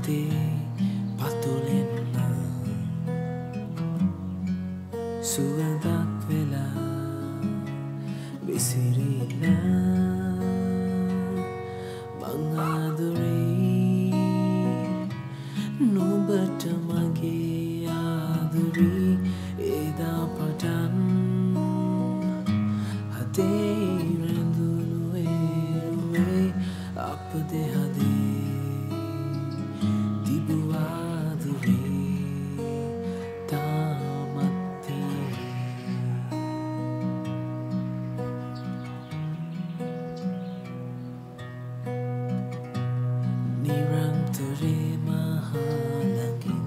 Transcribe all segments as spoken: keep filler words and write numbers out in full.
හිතේ පතුලෙන්න සුවඳක් වෙලා විසිරිලා මං ආදරේ නුඹට මගේ ආදරේ එදා පටන් හදේ රැඳුණු ඒරුවේ අප දෙහදේ තිබු ආදරේ තාමත් නිරන්තරේ මහලකින්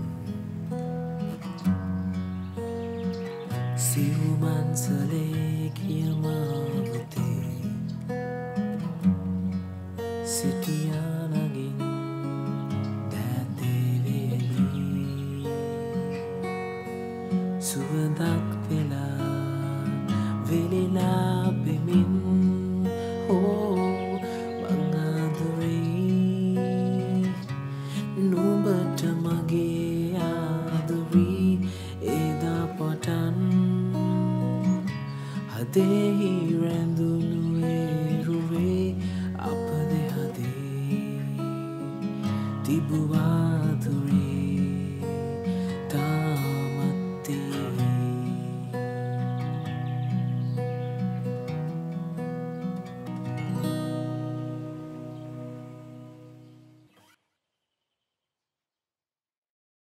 සිව්මන්සලේ කියමාවතේ සිටිය